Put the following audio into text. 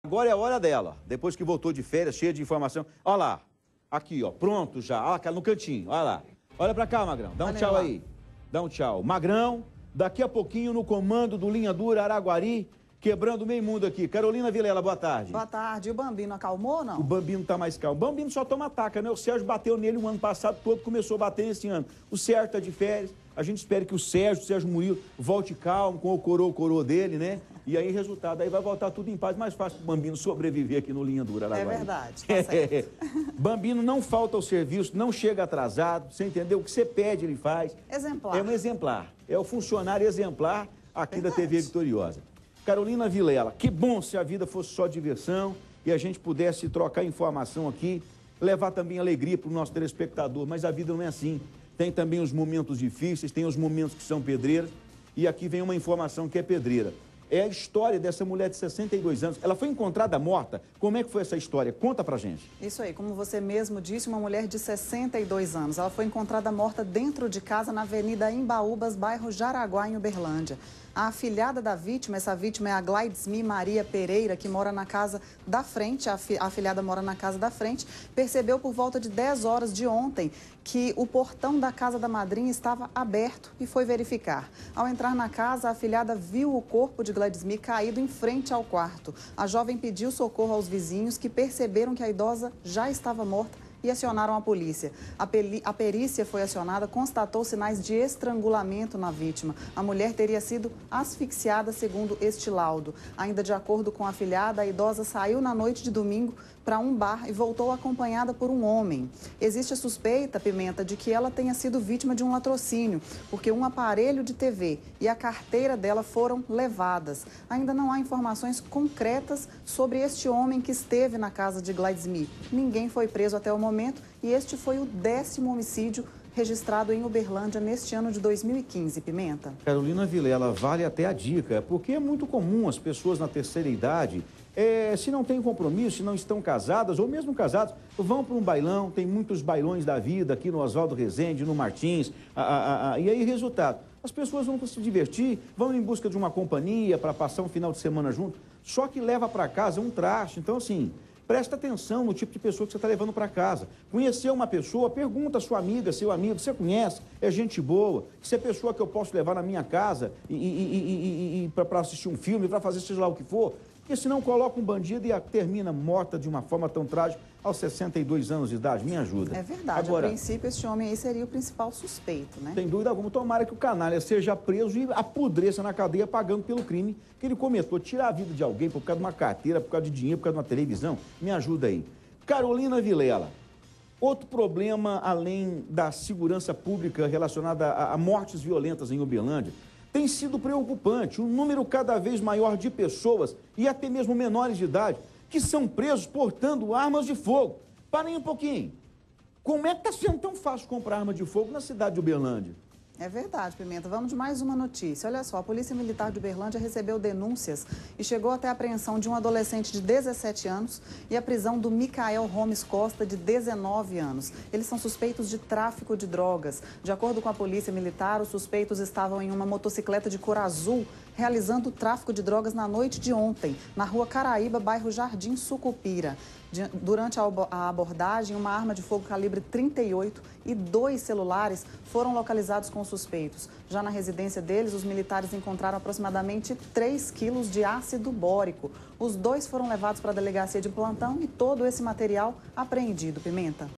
Agora é a hora dela, depois que voltou de férias, cheia de informação. Olha lá, aqui, ó, pronto já, olha lá no cantinho, olha lá. Olha pra cá, Magrão, dá um tchau aí. Dá um tchau. Magrão, daqui a pouquinho no comando do Linha Dura Araguari, quebrando meio mundo aqui. Carolina Vilela, boa tarde. Boa tarde. E o Bambino acalmou ou não? O Bambino tá mais calmo. O Bambino só toma taca, né? O Sérgio bateu nele o ano passado todo, começou a bater esse ano. O Sérgio tá de férias. A gente espera que o Sérgio Murilo, volte calmo com o coroa dele, né? E aí, resultado, aí vai voltar tudo em paz. Mais fácil pro Bambino sobreviver aqui no Linha Dura Araguari. É verdade, tá certo. Bambino não falta ao serviço, não chega atrasado, você entendeu? O que você pede, ele faz. Exemplar. É um exemplar. É o funcionário exemplar aqui da TV Vitoriosa. Carolina Vilela, que bom se a vida fosse só diversão e a gente pudesse trocar informação aqui, levar também alegria para o nosso telespectador, mas a vida não é assim. Tem também os momentos difíceis, tem os momentos que são pedreiras, e aqui vem uma informação que é pedreira. É a história dessa mulher de 62 anos. Ela foi encontrada morta. Como é que foi essa história? Conta pra gente. Isso aí, como você mesmo disse, uma mulher de 62 anos. Ela foi encontrada morta dentro de casa na Avenida Embaúbas, bairro Jaraguá, em Uberlândia. A afilhada da vítima, essa vítima é a Glaidesmi Maria Pereira, que mora na casa da frente, a afilhada mora na casa da frente, percebeu por volta de 10 horas de ontem que o portão da casa da madrinha estava aberto e foi verificar. Ao entrar na casa, a afilhada viu o corpo de Glaidesmi caído em frente ao quarto. A jovem pediu socorro aos vizinhos, que perceberam que a idosa já estava morta e acionaram a polícia. A perícia foi acionada, constatou sinais de estrangulamento na vítima. A mulher teria sido asfixiada, segundo este laudo. Ainda de acordo com a afilhada, a idosa saiu na noite de domingo para um bar e voltou acompanhada por um homem. Existe a suspeita, Pimenta, de que ela tenha sido vítima de um latrocínio, porque um aparelho de TV e a carteira dela foram levadas. Ainda não há informações concretas sobre este homem que esteve na casa de Glaidesmi. Ninguém foi preso até o momento e este foi o 10º homicídio registrado em Uberlândia neste ano de 2015, Pimenta. Carolina Vilela, vale até a dica, porque é muito comum as pessoas na terceira idade, se não têm compromisso, se não estão casadas ou mesmo casados, vão para um bailão, tem muitos bailões da vida aqui no Oswaldo Rezende, no Martins, e aí resultado, as pessoas vão se divertir, vão em busca de uma companhia para passar um final de semana junto, só que leva para casa um traste. Então assim, presta atenção no tipo de pessoa que você está levando para casa. Conhecer uma pessoa, pergunta a sua amiga, seu amigo, você conhece, é gente boa, se é pessoa que eu posso levar na minha casa para assistir um filme, para fazer seja lá o que for, porque senão coloca um bandido e termina morta de uma forma tão trágica aos 62 anos de idade. Me ajuda. É verdade. Agora, a princípio, esse homem aí seria o principal suspeito, né? Sem dúvida alguma. Tomara que o canalha seja preso e apodreça na cadeia pagando pelo crime que ele cometeu. Tirar a vida de alguém por causa de uma carteira, por causa de dinheiro, por causa de uma televisão. Me ajuda aí. Carolina Vilela. Outro problema, além da segurança pública relacionada a mortes violentas em Uberlândia, tem sido preocupante um número cada vez maior de pessoas e até mesmo menores de idade que são presos portando armas de fogo. Parem um pouquinho. Como é que está sendo tão fácil comprar arma de fogo na cidade de Uberlândia? É verdade, Pimenta. Vamos de mais uma notícia. Olha só, a Polícia Militar de Uberlândia recebeu denúncias e chegou até a apreensão de um adolescente de 17 anos e a prisão do Micael Gomes Costa, de 19 anos. Eles são suspeitos de tráfico de drogas. De acordo com a Polícia Militar, os suspeitos estavam em uma motocicleta de cor azul realizando o tráfico de drogas na noite de ontem, na rua Caraíba, bairro Jardim Sucupira. Durante a abordagem, uma arma de fogo calibre 38 e 2 celulares foram localizados com os suspeitos. Já na residência deles, os militares encontraram aproximadamente 3 quilos de ácido bórico. Os 2 foram levados para a delegacia de plantão e todo esse material apreendido, Pimenta.